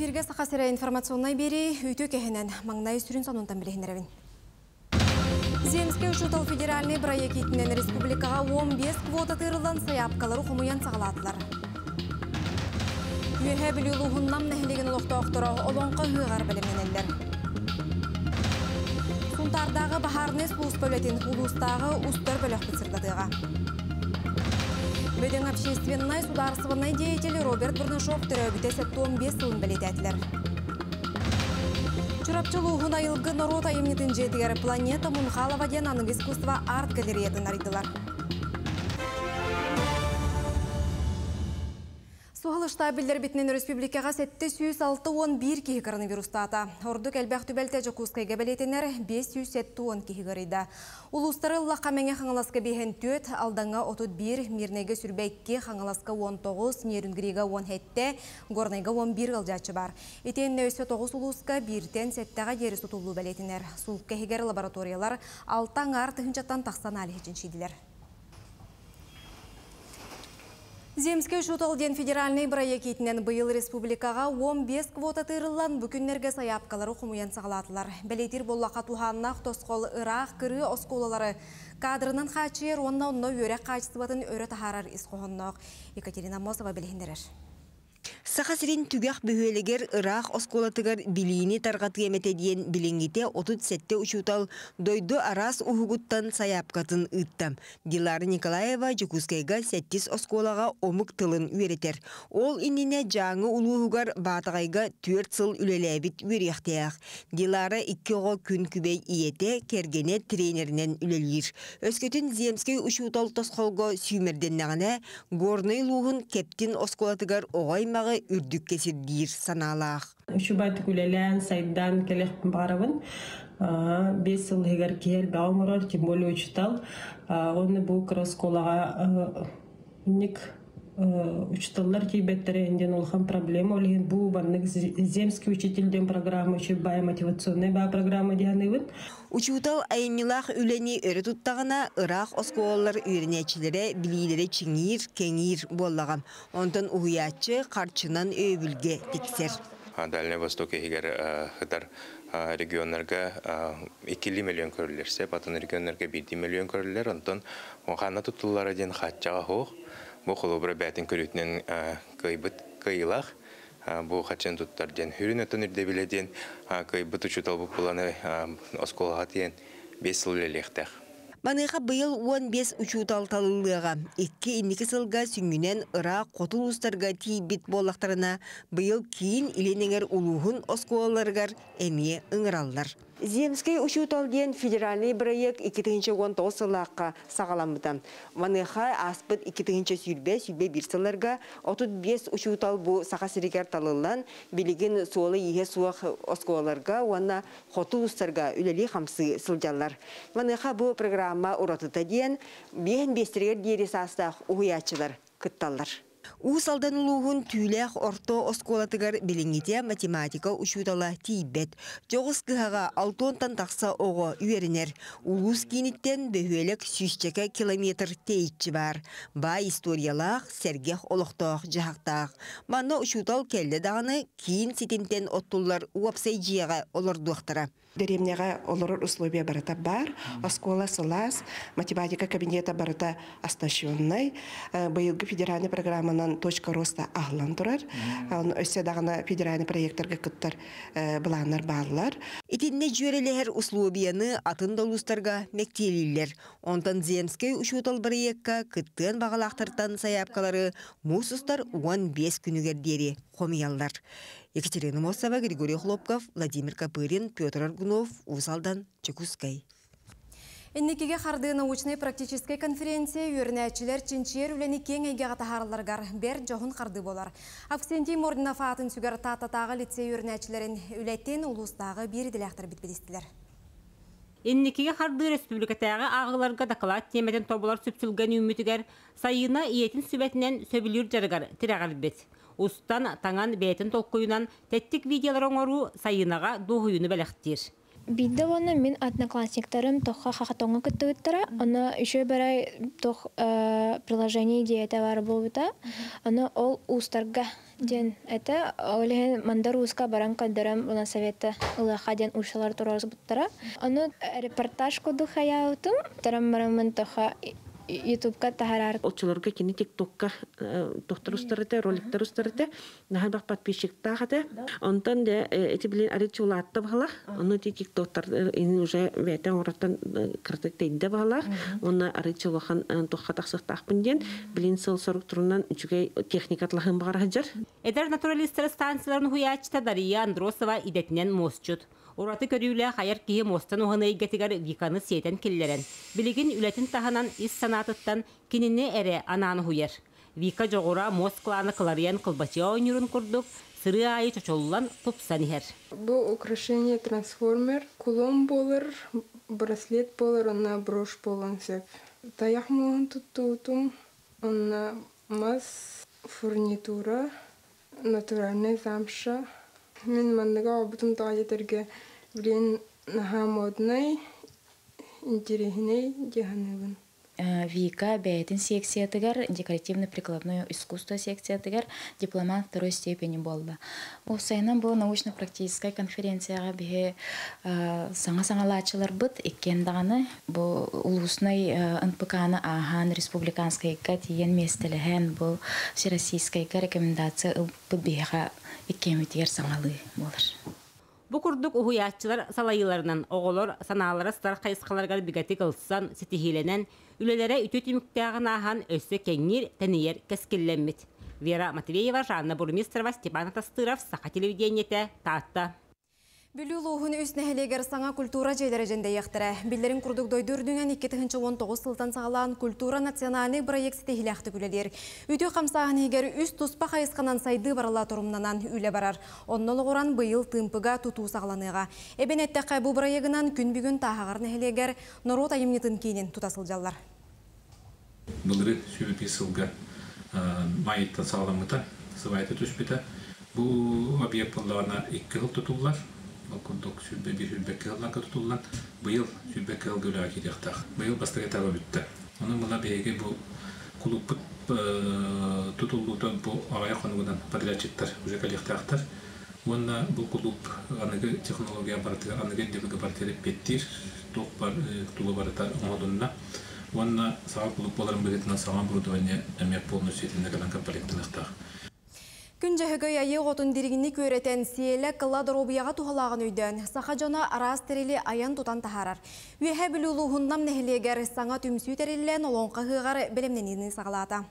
Эфирге сақасыра информационной бери үйті кехенен маңнай сүрін сонунтан білігінеревін. Земский учутал федеральный проектінен республикаға 15 квота тырылдан саяпкалары құмыян сағалатылар. Үйе білілуғыннам нәхілеген олықты оқтыры олонқа үйғар білімненелер. Сунтардағы Бахарнес бұлыс бөлетін ұлыстағы ұстар бөлік бітсірдадыға. Бөдің общественной сударсывынай деятелі Роберт Бурнашов түрәбіте 15 сылын білетәтілер. Чурапчылуғын айылғы народ айымнетін жетігер планета Мунхалова ден аның искусства арт-галереятын аридылар. Суғылышта білдер бітінен республикаға 761 кихи коронавирустата. Ордық әлбәқ түбәлті жүкускайға бәлетенер 510 кихи ғырыда. Улустары лақаменге қаңыласқа бейхен 4, алдаңа 31, мирнеге сүрбәйкке қаңыласқа 19, мерінгіріға 17, горнайға 11 ғылжатшы бар. Етенне өсі 9 улусқа 1-тен 7-ға дері сұтылу бәлетенер. Сұлық кәхігер лабораториялар 6 ар тұхынчаттан тақсан әлі хечін шейділер. Земский учутал ден федеральный проектінен бұйыл республикаға 15 квота тырылан бүкіннерге саяпкалары құмыян сағалатылар. Бәлетір боллақа туханнақ тосқол ұрақ кірі осколалары кадрынан қачыр, онна өрек қачысыбатын өрі тахарар исқоғыннақ. Екатерина Мосова білгендерер. Сақасырин түгәқ бөхөлегер Ирақ осколатыгар билини тарғаты еметеден билингите 37 учутал дойду арас ухугуттан саяпкатын ыттам. Дилара Николаева Жукускайга 7 осколаға омык тылын үйретер. Ол иннине жаңы улуғугар батағайга 4 сыл үлеләбит үйректеяқ. Дилара 2 күн күбей иете кергене тренерінен үлелер. Өскөтін Земский учутал тосқолго сүймерденнағына горный луғын кептин осколатыгар оғаймағы үрдік кесірдейір саналақ. Шубайты күлелән сайдан келек барабын. 5 сыл егер кел баумырар, тем более учитал. Оны бұл кроссколаға уник учиталлар кейбеттері әнден олған проблема. Олеген бұл барнық земский учительден программа, шубай мотивационный ба программа дейінігін. Учутал айыннилақ үлені өрі тұттағына Ирақ осколалар үйренечілері білейлері чіңір, кеңір боллағам. Онтан ұғиятчы қарчынан өйбілге тексер. Дальний Восток егер хытар регионларга 2 миллион көрілерсе, батын регионларга 1 миллион көрілер, онтан оңғана тұттылары ден қатчаға хоқ. Бұл құлыбыры бәтін көрітінен кайылақ. Бұл қатшын тұттар ден хүрін өтін үрде біледен кайбыт учутал бұл бұланы осколаға дейін 5 сыл лелектәқ. Маныға бұйыл 15 учутал талылыға. 2-2 сылға сүңінен Ирақ қотыл ұстарға тейбіт болақтарына бұйыл кейін иленеңер ұлуғын осколаларғар әмие ұңыралдар. Земский учутал ден федеральный проект 2019 сылаққа сағаламыда. Маныға аспыт 2020 сүрбе 1 сыларға 35 учутал бұл сақасырегер талылан білеген солы ехе суақ осколаларға уанна қотыл ұстарға үлелі қамсы сылжалар. Маныға бұл программа ұратыта ден бейін бестіргер дері састақ ұғиятчылар күтталар. Усалдан улуғын түйләқ орто осколатыгар біліңгете математика учутала тейбет. Жоғыз кыхаға 6 тақса оғы үйерінер. Улус кейініттен бөхөлік 100 километр тейітчі бар. Ба историялақ, сәргех олықтақ, жағақтақ. Манна учутал келді дағаны кейін сетентен оттулар уапсай жияға олырдуқтыра. Деревняға олырыр условия барыта бар. Оскола сылас, математика кабинета барыта оснащенный. Бұйылғы федеральный программанан точка роста ағылан тұрар. Өссе дағына федеральный проекттарға күттір бұланар бағылар. Итинне жөрелер условияны атын долустарға мектелілер. Онтан Земский учутал проектқа күттен бағалақтыртан саяпкалары мұсыстар 15 күнігердері қомиялар. Екатерина Мосова, Григорий Хлопков, Владимир Копырин, Петр Аргунов, Усалдан, Чекускай. Эннекеге қарды научный практической конференция үйірнәтчілер чинчер үлені кен әйге ғатахарларғар бер жоғын қарды болар. Авксентий Мординов атын сүгер тататағы лицей үйірнәтчілерін үлеттен ұлыстағы бір діләқтір бітбедістілер. Эннекеге қарды республикатағы ағыларға дақылат темеден тобылар сүпсілген үмітігер сайына иетін сүбәтінен сөбілер жарығар тірағар бет. Устан таңан бәйтін толқойынан тәттік видеолар оңыру сайынаға доғыйыны бәліқтер. Бидде оны мен одноклассниктарым тоққа хақатонға күттігіттіра. Оны үші бірай тоқ приложение диета бар болуыта. Оны ол ұстарға ден әті. Олеген мандар ұсқа баран қадырым бұна советті ұлаға ден ұшалар тұрарыз бұттыра. Оны репортаж көді қая ұтым. Тарам-марамын тоққа YouTube'ка тахарар. Олчыларга кини TikTok'ка доктор устарыты, роликтер устарыты, нахал бак подписчик тахаты. Онтан де эти билин аричулатта бала. Оны TikToктар ин уже ветен ораттан кыртыктайда бала. Оны аричулахан тохка таксыктакпын ден билин сыл соруктурунан үчүгей техникатлахын багаражар. Эдер натуралистер станцияларын хуячта Дария Андросова идетинен мосчут. Ураты көрүле хайыр кие мостан оғаны егетігер виканы сетен келлерен. Билигин үлетін таханан ис санатыттан киніне әрі ананы хуер. Вика жоғыра мост кланы кылариян кылбачия ойнырын күрдік, сыры айы чочолулан топсан ихер. Бұл украшение трансформер, кулон болыр, браслет болыр, онна брош болын сеп. Таяқ мұғын тұттуытым, онна мас фурнитура, натуральный замша. Мен мандыга обутум тағайетерге білен наха моднай, интересней деханыбын. Вика бәйтін секциятыгар, декоративно-прикладное искусство секциятыгар, дипломат второй степени болды. Ол сайынан бұл научно-практическая конференцияға бе саңа-саңа лачылар бұд, еккендағаны бұл улусной НПК-ны ахан республиканскай тиен местеліген бұл всероссийскай рекомендация бұд беға еккеметігер саңалы болыр. Бу курдук ухуяччылар салайыларынан оголор санаалары стар кайыскаларгар бигати кылсан ситихиленен үлелере үтү тимиктагын ахан өссө кеңнир тенiyер кескилленмит. Вера Матвеева, Жанна Бурмистрова, Степан Тастыров, Саха телевидениете, Татта. Бүлүлуғын үснәһелегер саңа культура жейлереженде яқтыра. Билерин курдук дойдурдуңан 2019 сылтан сағалан культура национальный проекті хилақты күлелер. Үтө қамсағын егер үст тұспа қайысқанан сайды барала тұрымнанан үлі барар. Оннол ғоран бұйыл тымпыға тұту сағаланыға. Эбен әттіқай бұл проегінан күн бүгін тағағар нәхелегер норот айымнетін кейінен тұтасыл жаллар. Бұлыры сөйбі сылға майытта сағаламыта, сывайты түспеті. Бұл объект болағына 2 жыл тұтулар. Курдук сүрбе bir сүрбекке алланга тутулган быйыл сүрбекке алгыла кидектак быйыл бастыга таба бүтті. Оның мына беге бу клуб тутулудан бу арая хонудан подрядчиктар уже коллектактар. Онна бу клуб аныгы технология бартыга аныгы дебеге бартырып беттир топ бар тулу барта модунна. Онна сага клуб боларын бетинен сага бурудование эмек полностью этинегаланга проекттыктак. Күн жахыгай айы ғотын диригini көретен сиелі қылла дұробияға тухалағын өйден сақа жона арас терелі аян тұтан тахарар. Үйе білулу ғындам нәхілегер саңа түмсүй терелілен олонқа ғығар білімненені сағалата.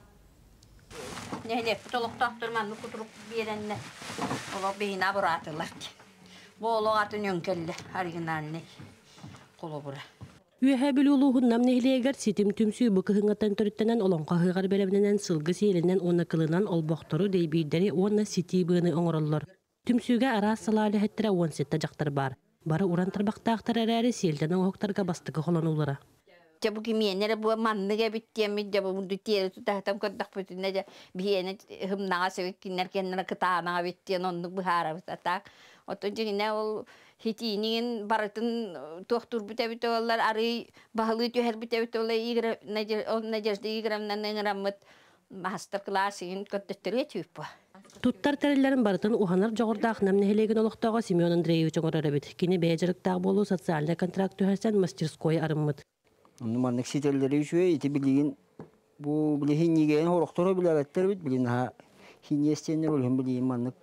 Нәхілек тұтылықтақ тұрманны құтырып беренне олық бейін абыратылар. Бұл олық атын өңкелі оригинальный қолы бұра. Үйе білулуғын намнехилегер сетим түмсүй бұқығыңаттан түріттенен олонқа ғығар бәлемненен сылғы сейленен оны қылынан олбоқтору дейбейдері оны сети бұғыны оңырылыр. Түмсүйге арас салалы әттірі 17 жақтар бар. Бары урантырбақтақтар әрәрі селден оңықтарға бастығы қолан олыра. Жабу кеменері бұл манныға біттемі, жабу мұнды тері тұтақтам көттақ бүтінне бейені ғымнаға сөйткенер кеннері қытағанаға біттен ондық бұхара бұтатақ. Отын жеңіне ол хитинин баратын тоқтур бітәбіті олар ары бағылы түйер бітәбіті олар надежды играмнан ыңырамыт мастер-классыгын көттіттірге түйіп ба. Туттар тәрелерін барытын уханар жоғырдақ намнехелеген олықтауға Семен Андреевич оңырары біт. Кені бәйжіріктақ болу социальный контракт түйерсен мастерской арыммыт. Нуманнык сетелері үшуе, еті білеген бұл білеген егейін орықтыры біләгеттер біт. Білген хинестенер өлген білеген маннык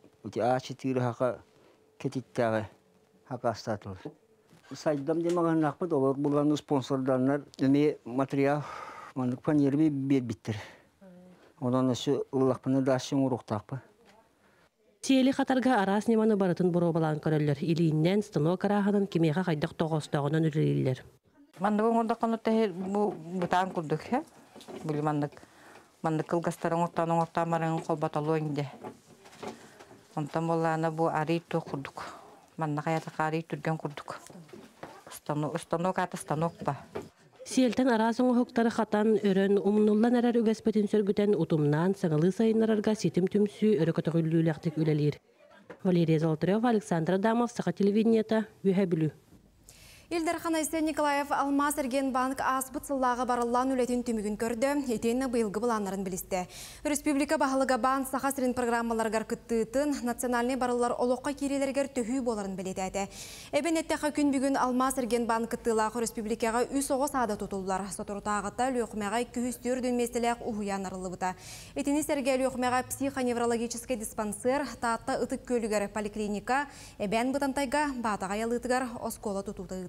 А4 хақа кетиттағы хақа астатылыр. Сайдам демаған ақпыд, олар бұлғаны спонсорданлар әме материал маннык панербе бер биттір. Одан өсі ұллақпыны дашын ұрықтақпы. Сиели қатарға арас неманы барытын бұру балан көрілер. Илиіннен станок арағынан кемеға қайдақ тоғыстағынан үрелілер. Мандық оңырдаққан өтті бұтан күрдік. Бұл мандық қылғастарын оңыртан марыңын қолбаталы өңде. Онтан болағына бұл арый тұқ күрдік. Мандық аятық арый түрген күрдік. Станок аты станок ба. Сиелтен арасын оғықтары қатан өрін ұмнулан әрәр үгәспетін сөргітен ұтымнан саңылы сайынларарға сетім түмсі өрі көтіғіліліліқтік өлелер. Валерия Золотарева, Александр Адамов, Саха телевидениета, Вюхабилю. Илдар Ханайсен Николаев Алмаз Эрген банк асбыт сыллаға барылан үлетін түмігін көрді, етені бұйылғы бұланларын білісті. Республика бағылыға банк сақасырын программаларғар күттійтін национальный барылар олыққа керелергер төхүй боларын білеті әді. Әбен әттіға күн бүгін Алмаз Эрген банк күттілағы республикаға үс оғы сада тұтылылар. Сотыртағыта лөқмеға күхістер дүнместілік ұхуян арылы бұта. Етені сәрге лөқмеға психоневрологический диспансер, таатта ұтық көлігер поликлиника, әбен бұтантайға батаға ялытығар оскола тұтылды.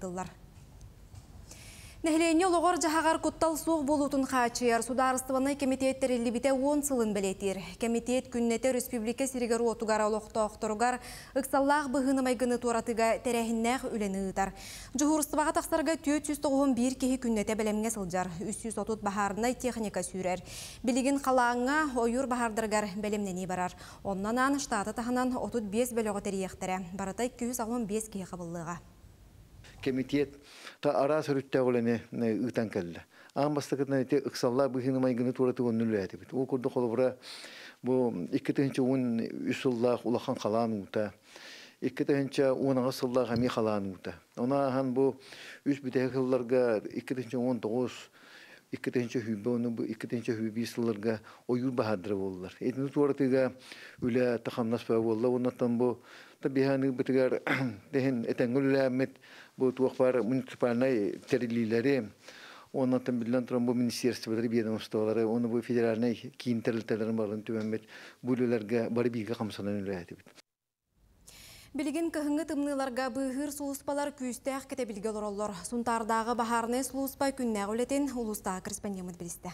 Нәхлене олығыр жағағар құттал соқ болутын қачыяр. Сударыстываны комитеттер 10 сылын білетер. Комитет күннеті республика сиригер отугар олықты оқтырғар ұқсаллақ бұғынымай гыны туратыға тәрәхіннәқ үлені ұтар. Жұғырыстываға тақсарға 491 кехі күннеті білемге сылжар. 330 бағарынай техника сүйрер. Білігін қалаңға ойыр бағардырғар білемнені барар. Оннан штаты тағынан 35 бөліғі тәрияқтірі. Барытай 215 кехі қабылыға. Комитет та ара сөрүттә гөләне үтән келде. Амбастыкны те ыксалла быгынмай гыны тураты гөнүләте бит. Ул курды холбура бу 2-1 үсулла улахан калан ута. 2-10 сылла гами калан ута. Она хан бу үс битәгәлләргә 2-19 2-хүбәне бу 2-хүбисылларга оюр баһадыр булдылар. Этне туратыга үлә тахамнас ба булды. Оннан бу табиханы битгәр дәһен этәңгүләмет bu tuğlar municipalnay terilileri ondan bilinen bu ministerstveleri bir yardımcıları onu bu federalnay kinterlilerin barın tümemet bulularga bari bir kamsanan ülketi. Bilgin kıhıngı tımnılarga bıhır suluspalar küstəq kete bilgeler olur. Suntardağı baharne suluspa künnə uletin ulusta korrespondent biliste.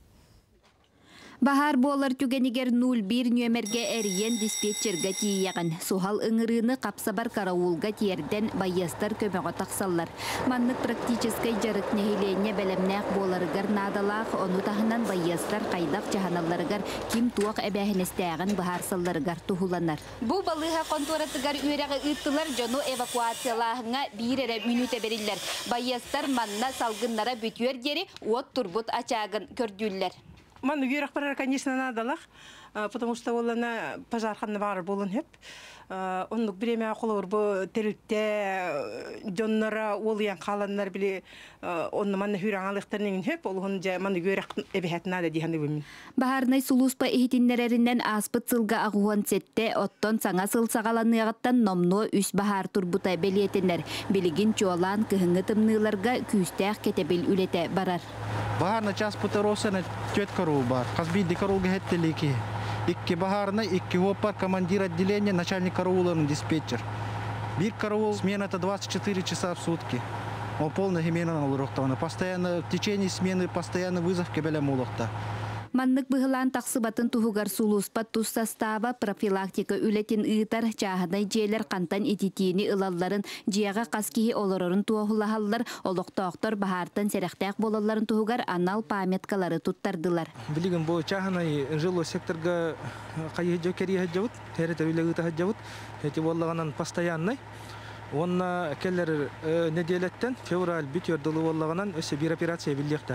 Bahar bolar tügeniger 01 nömerge eriyen dispetcherga tiyyagan. Suhal ıngırını kapsabar karavulga tiyerden bayyastar kömeğe taksallar. Manlık praktiçiskay jarık nehilenye belemnäq bolarıgar nadalaq onu tahınan bayyastar qaydak jahanallarıgar kim tuaq ebehenestäğen bahar sallarıgar tuhulanar. Bu balığa kontoratıgar üyereği ıttılar jonu evakuasiyalahına bir ere minüte beriller. Bayyastar manna salgınlara bütüyer geri ot turbut açağın kördüller. Man уверах пора, конечно, надо, потому что он на пожар ханвар был он хеп. Он время холор бо терилте жоннара олыян каланнар биле он ман хүраңалыктарның хеп ол же ман уверах эбехет надо дигән бим. Баһарнай сулуспа ихтиннәреннән аспыт сылга агуан сетте оттон саңа сыл сагаланныгаттан номно үс баһар турбута белиетеннәр. Билигин чолан кыһыңы тымныларга күстәк кетебил үлете барар. Баһарна час путаросына төт кару бар. Казби дикаруга хеттелики. Икки баһарна, икки опар командир отделения, начальник караула, диспетчер. Бир караул смена это 24 часа в сутки. Он полная смена на урохтавна. Постоянно в течение смены постоянно вызов кебеля мулохта. Маннык быһылан тақсыбатын туһугар сулуспат тус состава профилактика үлетин ыытар чааһыдай жээлер кантан ититиини ылалларын жияга каскиһи олорорун туохулаһаллар олохтоохтор баһаартан серехтээх болалларын туһугар анал памяткалары туттардылар. Билигин бу чааһынай жилой секторга кайыһы кериһы жабыт терете үлегыта жабыт эти боллаганан постоянный онна келлер неделеттен февраль бүтүрдүлү боллаганан өсө бир операция билдиктак.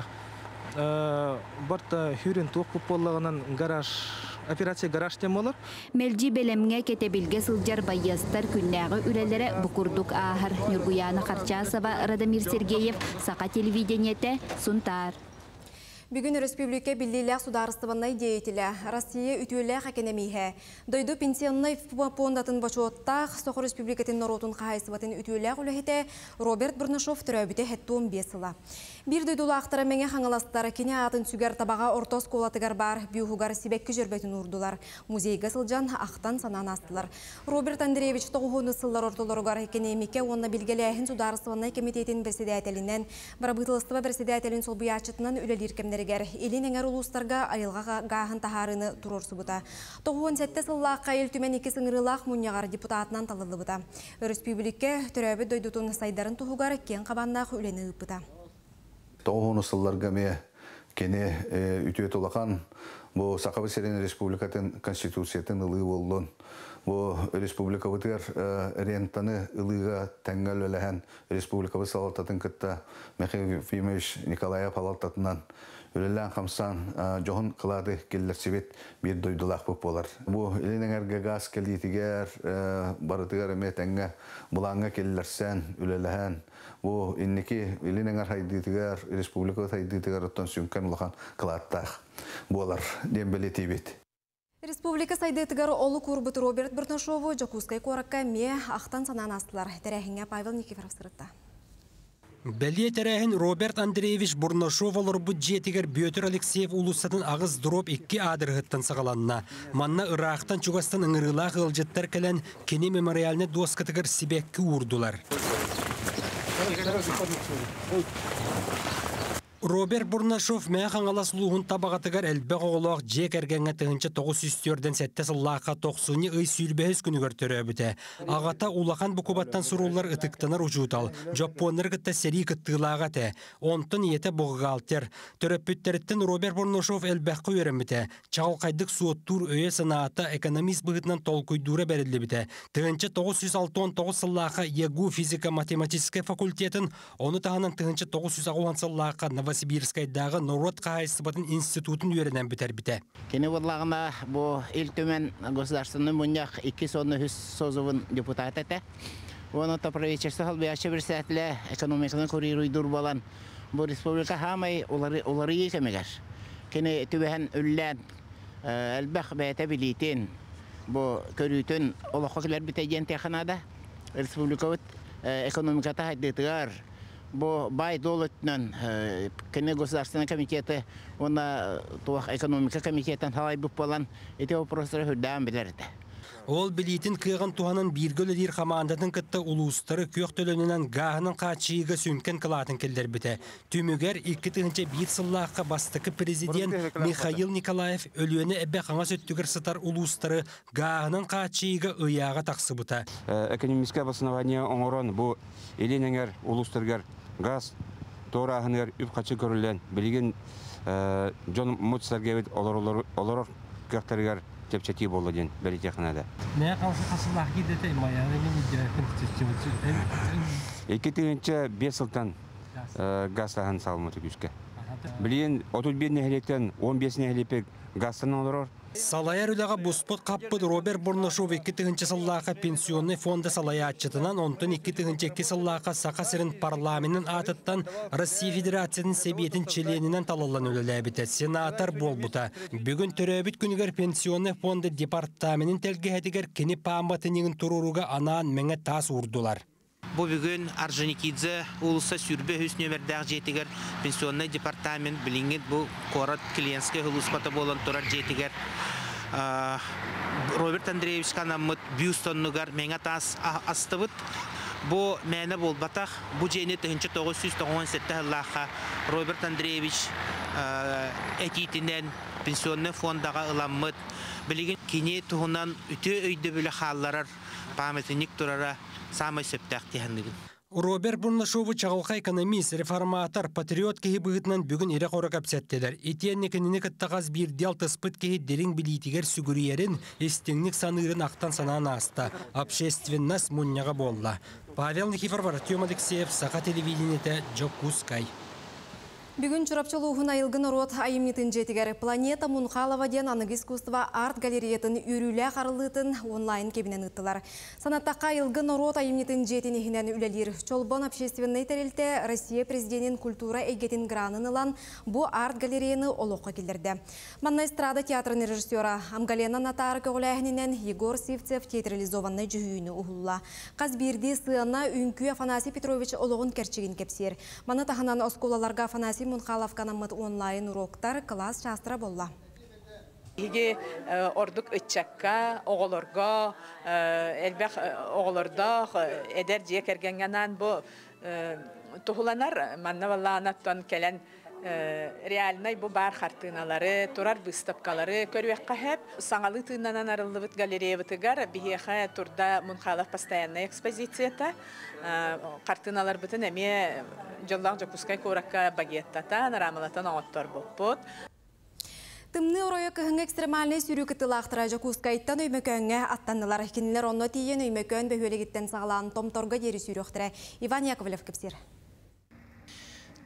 Барта хүрен тук боллаганан гараж операция гараж тем болор. Мелжи белемге кетебилге сылжар байястар күннәгы үлелере букурдук ахар Нургуяна Харчасова, Радамир Сергеев, Сака телевидениете, Сунтар. Бүгін республика биллилях сударыстываннай деятеля Россия үтүлэх академия. Дойду пенсионный фондатын бачуоттах Сохо республикатын норотун қайсыбатын үтүлэх үлэхите Роберт Бурнашов түрәбіте хеттуын бесыла. Бир дойдула ақтара мәңе хаңаластары кене атын сүгер табаға ортос колатыгар бар бюхугар сибекки жербетін урдулар. Музейга сылжан ақтан санан астылар. Роберт Андреевич тоғуны сыллар ортолоргар экономике онна билгеләхин сударыстываннай комитетин председателинен, барабытылыстыва председателин солбуячытынан үлелер кемдер Илин эңер улустарга айылга гахын тахарыны турор субута. Тоғуын сәтті сыллаққа ел түмен екі сыңырылақ мұньяғар депутатынан талылы бұта. Республика түрәбі дойдутун сайдарын туғугар кен қабаннақ үлені ұпыта. Тоғуын сылларға ме кені үтіет олақан бұл Сақабы Серен Республикатын Конституциятын ұлы болуын. Бұл республика бұтыр рентаны ұлыға тәңгәл өләхән республика бұсалататын күтті Михаил Ефимович Николаев алалтатынан үлелән хамсан жоғын қылады келлерсебет бір дойдылақ бұп болар. Бұл иленеңерге газ келдетігер, барытығар әмет әңгі бұлаңға келлерсен, үлелән. Бұл иннеки иленеңер хайдетігер, республикалық хайдетігер оттан сүнкен ұлақан қылаттақ болар дем білеті бет. Республика сайдетігер олы көрбіт Роберт Бурнашову Жакускай қораққа ме ақтан санан астылар. Тәрәхіңе Павел Никифоров сұрытта. Бәлие тәрәхін Роберт Андреевич Бурнашов олар бұд жетігер Бөтір Алексеев ұлыстатын ағыз дроп 2 адырғыттан сағаланына. Манна Ирақтан Чугастан ұңырылақ ғылжеттер кәлін кене мемориаліне доскатығыр себеккі ұрдылар. Роберт Бурнашов мәң алас луғын табағатығар әлбәқ оғылақ жек әргенге тұғынчы 904-ден сәтті сыллаққа 90-ны үй сүйілбәхіз күнігер түрі біті. Ағата улақан бұқыбаттан сұрулар ұтықтанар ұжутал. Жапонлар күтті сәрі күттігілаға тә. Онтын еті бұғығалтер. Түріппіттеріттен Роберт Бурнашов әлбәққа өрім біті. Чағылқайдық суоттур өе санаата экономист бұғытынан толкүйдура бәрілі біті. Тұғынчы 969 сыллаққа егу физика-математическай факультетін, оны тағынан тұғынчы 960 сыллаққа Новосибирскайдағы Нород Қайсыбатын институтын үйерінен бітер біте. Кені бұрлағына бұл ил-төмен государственный мұняқ 2 сонны хүс созуын депутат әті. Оны та правительство халбияшы бір сәтілі экономиканы көрейруйдур болан. Бұл республика хамай олары екемегер. Кені түбәхін үллән әлбәқ бәйті білейтен бұл көрійтін олаққа келер бітейген тәқінада. Республика экономиката хайдетігар. Бо бай долларнан кене государственный комитеты она туах экономика комитетан халай буп балан эти вопросы хүдәм билерде. Ол билетин кыган туһанын биргөлөр командатын кытта улустары көк төлөнүнөн гахынын качыйга сүнкен кылатын келдер бите. Түмүгер 2-1 сыллакка бастыкы президент Михаил Николаев өлүөнө эбе каңа сөттүгөр сытар улустары гахынын качыйга ыяга таксыбыта. Экономическое обоснование оңорон бу эленеңер улустаргар газ торахыныр үп качы көрүлгөн билген Джон Муцсаргевит олор кактаргар тепчети болду ден бери технада. Мен калсы касылак кидете маяны мен 2-5 жылдан газдан салмыты күшке. Билген 31 нехлектен 15 нехлепек газдан олор. Салаяр үліға бұспыт қаппыд Роберт Бурнашов 2-тігінші сыллаға пенсионный фонды салая атчытынан, онтын 2-2 сыллаға сақа сірін парламентін атыттан Россия Федерацияның себетін членінен талалан өлілі біті. Сенатор бол бұта. Бүгін түрәбіт күнігер пенсионный фонды департаментін тәлгіхетігер кені памбатынығын тұруруға анан мәңе тас ұрдылар. Бу бүгін Орджоникидзе улуса сүрбе хүс нөмірдәғ жетігер пенсионный департамент біліңгет бұл корот клиентская улуспата болан тұрар жетігер. Роберт Андреевич канамыт бюстоннугар мәңа тас астыбыт. Бу мәні бол батақ, бу жейні 1997 лақа Роберт Андреевич әтейтінен пенсионный фондаға ыламмыт. Білеген кене тұғынан үте өйді білі қалларар памятник тұрара самый сөптәк тихәндігін. Роберт Бурнашову чағылға экономист, реформатор, патриот кеhi бұғытынан бүгін ире қоры кәпсәттедер. Етеннекініне кіттағаз бір дел тұспыт кеhi дерің білейтігер сүгіріерін, естеңнік санырын ақтан санан аста. Общественность мұнняға болла. Павел Никифоров, Артем Алексеев, Сақа телевидениеті, Жокускай. Бүгін чурапчылуғын айылғын рот айымнетін жетігер планета Мунхалова ден анық искусства арт галереятын үрілі қарылытын онлайн кебінен ұттылар. Санаттаққа айылғын рот айымнетін жетінігінен үлелер. Чолбон общественный тәрелті Россия президентін культура әйгетін гранын ылан бұ арт галереяны олуққа келдерді. Манна эстрада театрын режиссера Амгалена Натары көғіләхінен Егор Сивцев театрализованны жүхүйіні ұғылла. Қазберді сыяна үнкі Афанасий Петрович олуғын кәрчеген кепсер. Маны таханан осколаларға Афанасий Мунхалов канамыт онлайн уроктар класс шастыра болла. Иге ордук ычакка, оголорго, элбек оголордох, эдер жие кергенгенан бу тухуланар манна валлаанаттан келен реальный бу бар хартыналары, турар выставкалары көрүекка хеп саңалы тыыннан арылыбыт галереябытыгар бихеха турда Мунхалов постоянная экспозицията картыналар бытын эме жоллаң Жокускай куракка багеттатан рамалатан оттор болпут. Тымны оройы кыһың экстремальный сүрү кытылақтыра Жокускайттан өймөкөңе аттанылар. Кинилер онно тиен өймөкөн бөхөлегиттен сағалан томторга дери сүрүқтыра. Иван Яковлев кепсер.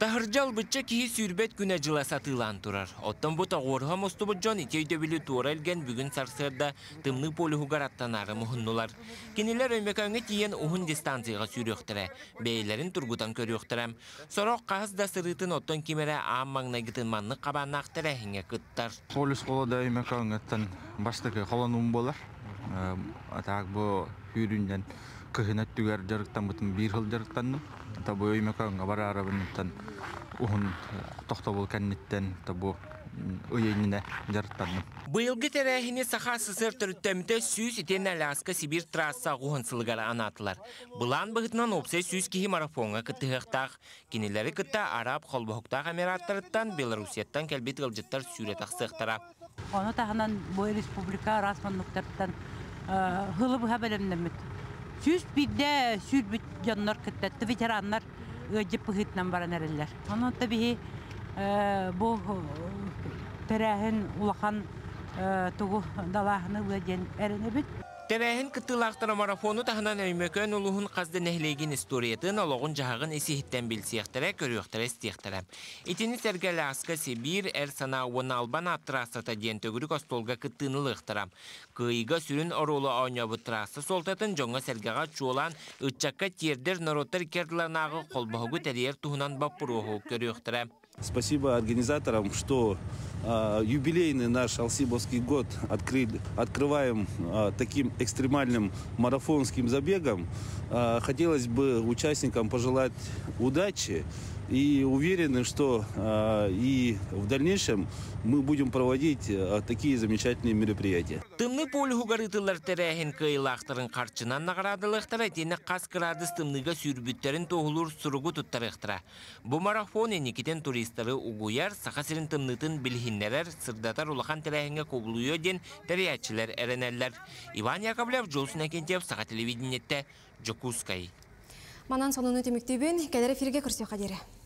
Tahırjal bıçça kihi sürbet güne jıla satыlan turar. Ottan bu tağorha mostubudjon iteydöbili tuğra elgen bugün sarsırda tımlı polihugar attanarı muhunnular. Keniler öymekönge tiyen uhun distansiyaga sürüyoktire. Beylerin turgutan körüyoktirem. Sorok qahız da sırıtın ottan kimere ağammağına gıtınmanlı qabannaktire hinge kıttar. Polis kolada öymeköngetten baştaki kalanum bolar. Atak bu hüründen kıhınet tüger jarıktan bıtın bir hıl jarıktandım. Tabu öymekönge bara arabınıttan uhun toxtabol kennitten tabu öyenine jarıktandım. Bıyılgı terehini saha sısır türüttemde süs iten Alaska Sibir trassa uğunsılgara anatılar. Bulan bıhıtnan opse süs kihi marafonga kıtıhıqtaq. Kinileri kıtta Arap kolbohukta Emiratlarıttan Belarusiyattan kelbet ılcıttar süret aqsıqtara. Onu tahanan bu Respublika rasmanlıklardan hılı bu haberimdemit. Süs bir sürbüt canlar kıttattı veteranlar öcep bıhıtnan baran ereller. Onu tabii bu terehin ulakan tuğu dalahını öden erenebit. Terehin kıtılaqtara marafonu tahanan öymekön uluhun qazdı nehlegin istoriyatın oloğun jahagın esihitten bilsiyaktara körüyoktara istiyaktaram. İtini sergeli Aska Sibir sana uğun alban attrasata diyen tögürük ostolga kıttığınılıqtaram. Kıyıga sürün orulu oynabı trasa soltatın jonga sergaga çuolan ıççakka tierder narottar kerdilarnağı kolboğu teriyer tuhunan bapuruhu körüyoktara. Спасибо организаторам, что юбилейный наш Алсибовский год открываем таким экстремальным марафонским забегом. Хотелось бы участникам пожелать удачи и уверены, что и в дальнейшем мы будем проводить такие замечательные мероприятия. Tımlı polihugarıtılar terehin kıyılaqtırın qarçınan nağıradılıqtara etini qas kıradız tımlıga sürbütlerin toğulur surugu tuttarıqtıra. Bu marafon enikiten turistleri uğuyar, saxasirin tımlıtın bilhinneler sırdatar ulaqan terehinge kovuluyor den teriyatçiler ereneller. Ivan Yakovlev, Jolsun Akentev, Sağa Televidinette, Jokuskay. Манан сонуны теміктебін, кәдері фирге кірсе қадері.